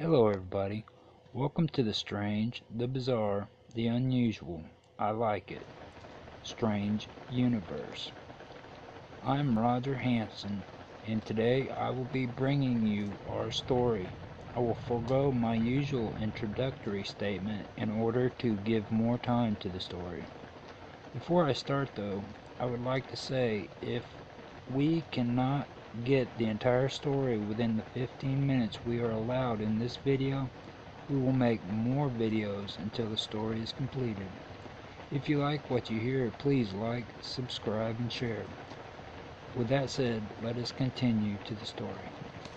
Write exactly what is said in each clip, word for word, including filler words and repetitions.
Hello everybody, welcome to the strange, the bizarre, the unusual, I like it, strange universe. I'm Roger Hanson, and today I will be bringing you our story. I will forego my usual introductory statement in order to give more time to the story. Before I start though, I would like to say if we cannot get the entire story within the fifteen minutes we are allowed in this video, we will make more videos until the story is completed. If you like what you hear, please like, subscribe, and share. With that said, let us continue to the story.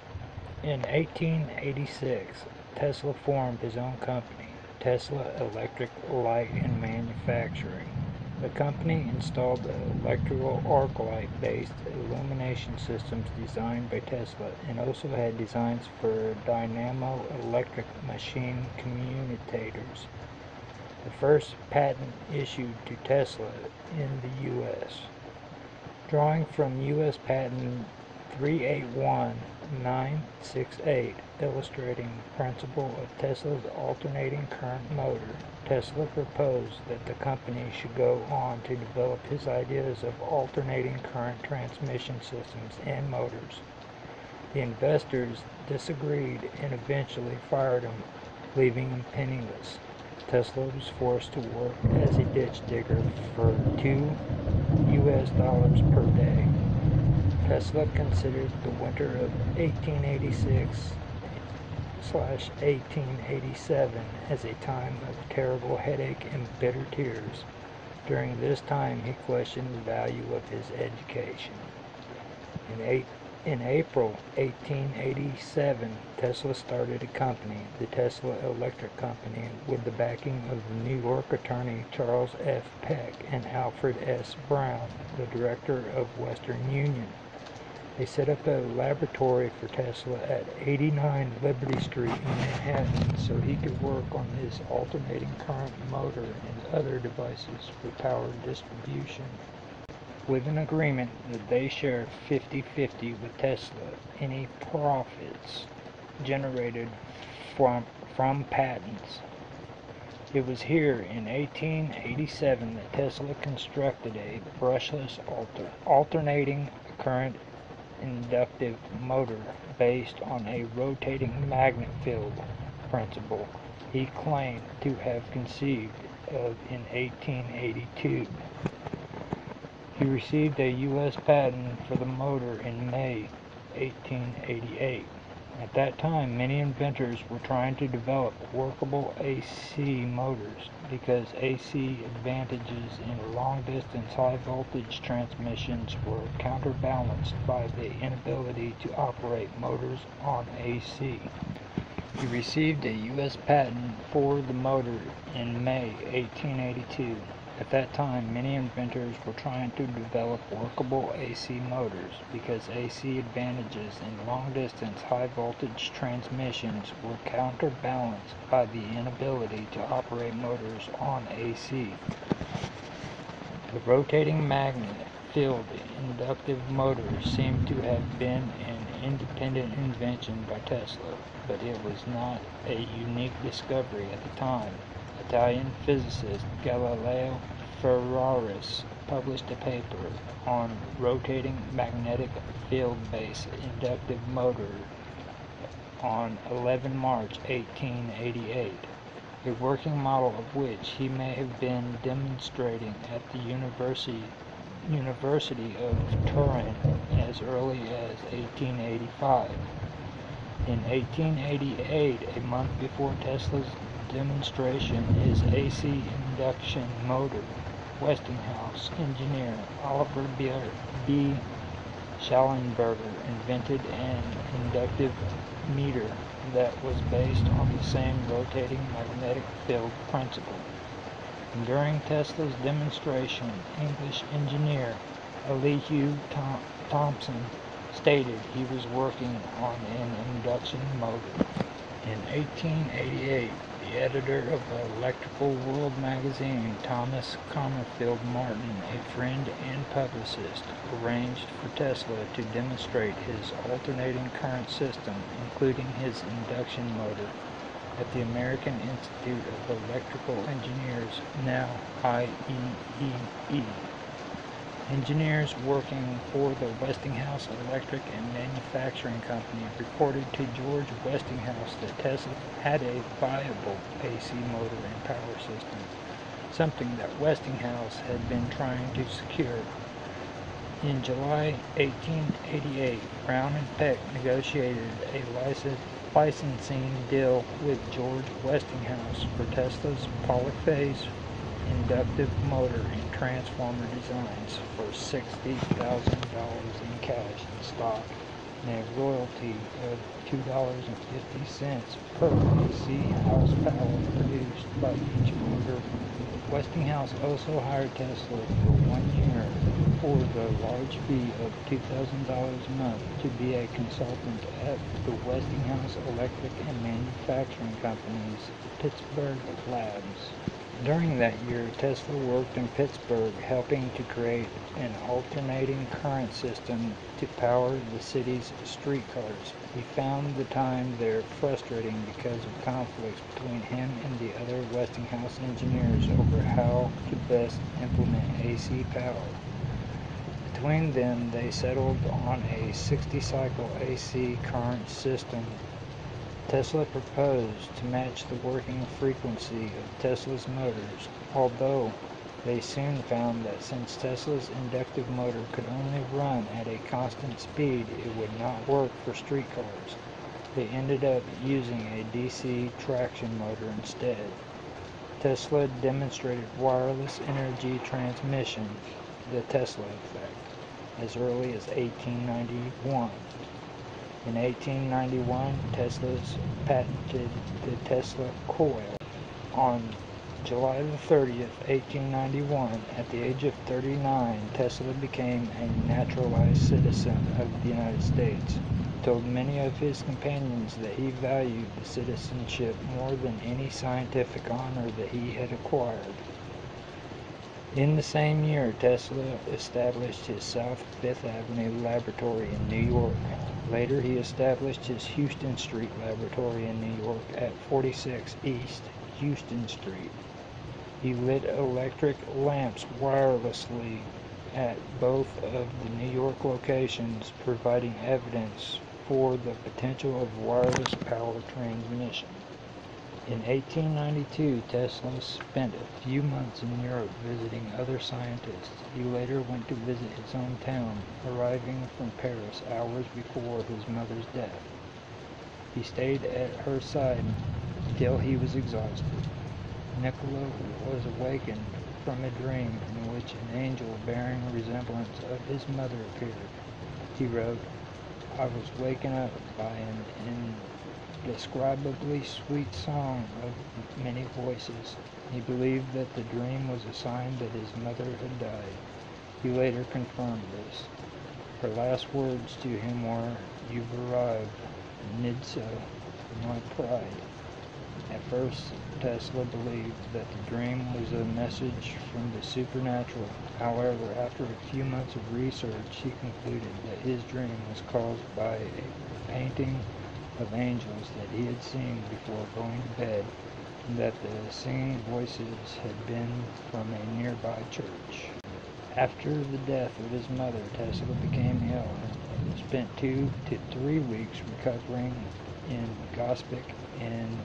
In eighteen eighty-six, Tesla formed his own company, Tesla Electric Light and Manufacturing. The company installed electrical arc light based illumination systems designed by Tesla and also had designs for dynamo electric machine commutators. The first patent issued to Tesla in the U S Drawing from U S Patent three eight one nine six eight, illustrating the principle of Tesla's alternating current motor, Tesla proposed that the company should go on to develop his ideas of alternating current transmission systems and motors. The investors disagreed and eventually fired him, leaving him penniless. Tesla was forced to work as a ditch digger for two U S dollars per day. Tesla considered the winter of eighteen eighty-six slash eighteen eighty-seven as a time of terrible headache and bitter tears. During this time, he questioned the value of his education. In, eight, in April eighteen eighty-seven, Tesla started a company, the Tesla Electric Company, with the backing of New York attorney Charles F. Peck and Alfred S. Brown, the director of Western Union. They set up a laboratory for Tesla at eighty-nine Liberty Street in Manhattan so he could work on his alternating current motor and other devices for power distribution, with an agreement that they share fifty fifty with Tesla any profits generated from, from patents. It was here in eighteen eighty-seven that Tesla constructed a brushless alter, alternating current inductive motor based on a rotating magnet field principle he claimed to have conceived of in eighteen eighty-two. He received a U S patent for the motor in May eighteen eighty-eight. At that time, many inventors were trying to develop workable A C motors because A C advantages in long-distance high-voltage transmissions were counterbalanced by the inability to operate motors on A C. He received a U S patent for the motor in May eighteen eighty-two. At that time, many inventors were trying to develop workable A C motors because A C advantages in long-distance high-voltage transmissions were counterbalanced by the inability to operate motors on A C. The rotating magnet field inductive motors seemed to have been an independent invention by Tesla, but it was not a unique discovery at the time. Italian physicist Galileo Ferraris published a paper on rotating magnetic field-based inductive motor on eleven March eighteen eighty-eight, a working model of which he may have been demonstrating at the University, University of Turin as early as eighteen eighty-five. In eighteen eighty-eight, a month before Tesla's demonstration, his A C induction motor, Westinghouse engineer Oliver B. Schallenberger invented an inductive meter that was based on the same rotating magnetic field principle. And during Tesla's demonstration, English engineer Elihu Thom Thomson stated he was working on an induction motor. In eighteen eighty-eight, The editor of the Electrical World magazine, Thomas Commerfield Martin, a friend and publicist, arranged for Tesla to demonstrate his alternating current system, including his induction motor, at the American Institute of Electrical Engineers, now I E E E. Engineers working for the Westinghouse Electric and Manufacturing Company reported to George Westinghouse that Tesla had a viable A C motor and power system, something that Westinghouse had been trying to secure. In July eighteen eighty-eight, Brown and Peck negotiated a license, licensing deal with George Westinghouse for Tesla's polyphase inductive motor and transformer designs for sixty thousand dollars in cash and stock and a royalty of two dollars and fifty cents per A C horsepower produced by each motor. Westinghouse also hired Tesla for one year for the large fee of two thousand dollars a month to be a consultant at the Westinghouse Electric and Manufacturing Company's Pittsburgh labs. During that year, Tesla worked in Pittsburgh helping to create an alternating current system to power the city's streetcars. He found the time there frustrating because of conflicts between him and the other Westinghouse engineers over how to best implement A C power. Between them, they settled on a sixty cycle A C current system. Tesla proposed to match the working frequency of Tesla's motors, although they soon found that since Tesla's inductive motor could only run at a constant speed, it would not work for streetcars. They ended up using a D C traction motor instead. Tesla demonstrated wireless energy transmission, the Tesla effect, as early as eighteen ninety-one. In eighteen ninety-one, Tesla's patented the Tesla coil. On July the thirtieth, eighteen ninety-one, at the age of thirty-nine, Tesla became a naturalized citizen of the United States. He told many of his companions that he valued the citizenship more than any scientific honor that he had acquired. In the same year, Tesla established his South Fifth Avenue laboratory in New York. Later, he established his Houston Street laboratory in New York at forty-six East Houston Street. He lit electric lamps wirelessly at both of the New York locations, providing evidence for the potential of wireless power transmission. In eighteen ninety-two, Tesla spent a few months in Europe visiting other scientists. He later went to visit his hometown, arriving from Paris hours before his mother's death. He stayed at her side until he was exhausted. Nikola was awakened from a dream in which an angel bearing a resemblance of his mother appeared. He wrote, "I was waken up by an indescribably sweet song of many voices." He believed that the dream was a sign that his mother had died. He later confirmed this. Her last words to him were, "You've arrived, Nidso, my pride." At first, Tesla believed that the dream was a message from the supernatural. However, after a few months of research, he concluded that his dream was caused by a painting of angels that he had seen before going to bed, and that the singing voices had been from a nearby church. After the death of his mother, Tesla became ill and spent two to three weeks recovering in Gospic and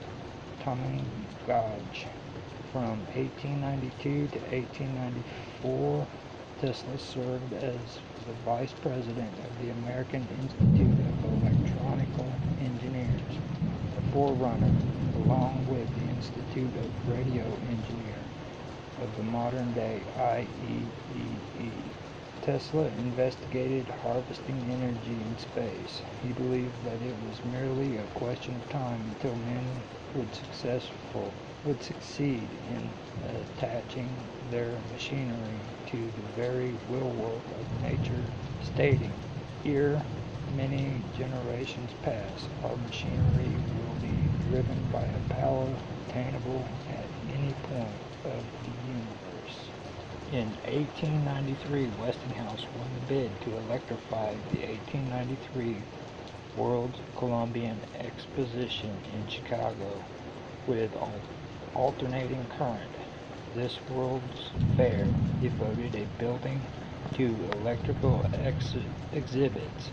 Tamangaj. From eighteen ninety-two to eighteen ninety-four, Tesla served as the vice president of the American Institute of Electronical Engineers, a forerunner, along with the Institute of Radio Engineer, of the modern-day I E E E. Tesla investigated harvesting energy in space. He believed that it was merely a question of time until men would successful would succeed in attaching their machinery to the very will-work of nature, stating, "Ere many generations pass, our machinery will be driven by a power attainable at any point of the universe. In eighteen ninety-three, Westinghouse won the bid to electrify the eighteen ninety-three World Columbian Exposition in Chicago with alternating current. This World's Fair devoted a building to electrical ex exhibits.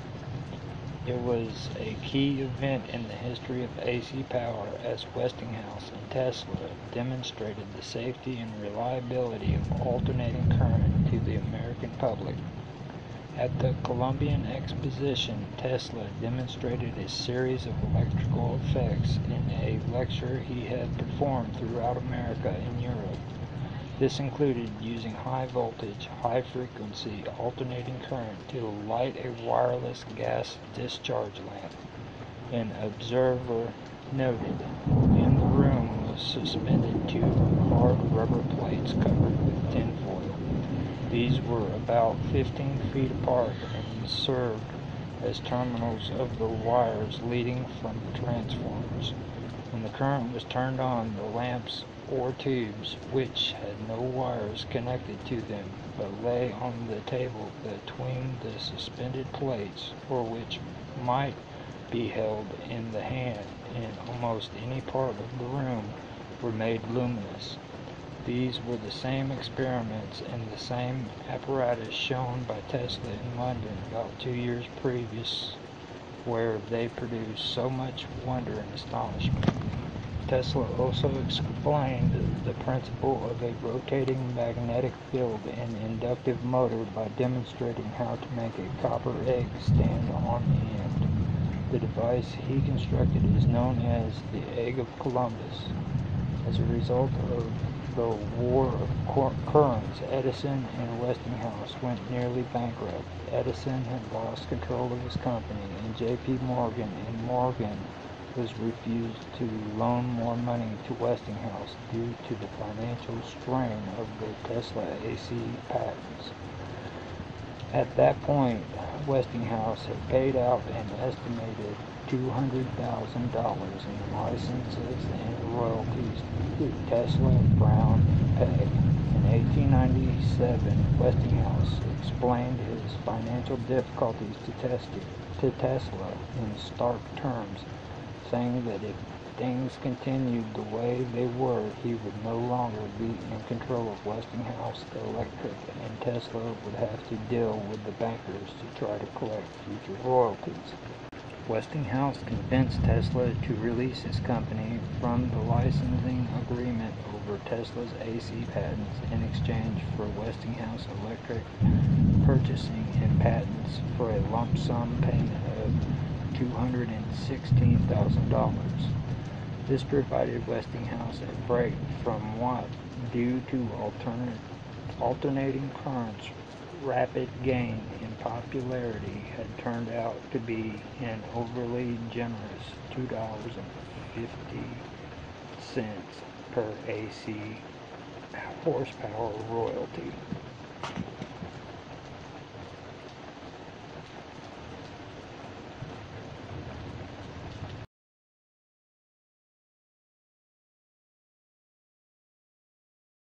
It was a key event in the history of A C power, as Westinghouse and Tesla demonstrated the safety and reliability of alternating current to the American public. At the Columbian Exposition, Tesla demonstrated a series of electrical effects in a lecture he had performed throughout America and Europe. This included using high voltage, high frequency alternating current to light a wireless gas discharge lamp. An observer noted, in the room was suspended two hard rubber plates covered with tinfoil. These were about fifteen feet apart and served as terminals of the wires leading from the transformers. When the current was turned on, the lamps or tubes, which had no wires connected to them but lay on the table between the suspended plates, or which might be held in the hand in almost any part of the room, were made luminous. These were the same experiments and the same apparatus shown by Tesla in London about two years previous, where they produced so much wonder and astonishment. Tesla also explained the principle of a rotating magnetic field and inductive motor by demonstrating how to make a copper egg stand on end. The device he constructed is known as the Egg of Columbus. As a result of the war of currents, Edison and Westinghouse went nearly bankrupt. Edison had lost control of his company, and J P Morgan and Morgan was refused to loan more money to Westinghouse due to the financial strain of the Tesla A C patents. At that point, Westinghouse had paid out an estimated two hundred thousand dollars in licenses and royalties to Tesla, Brown, and Pegg. In eighteen ninety-seven, Westinghouse explained his financial difficulties to, to Tesla in stark terms, saying that if things continued the way they were, he would no longer be in control of Westinghouse Electric, and Tesla would have to deal with the bankers to try to collect future royalties. Westinghouse convinced Tesla to release his company from the licensing agreement over Tesla's A C patents in exchange for Westinghouse Electric purchasing and patents for a lump sum payment of two hundred sixteen thousand dollars. This provided Westinghouse a break from what, due to alternate, alternating currents, rapid gain in popularity had turned out to be an overly generous two dollars and fifty cents per A C horsepower royalty.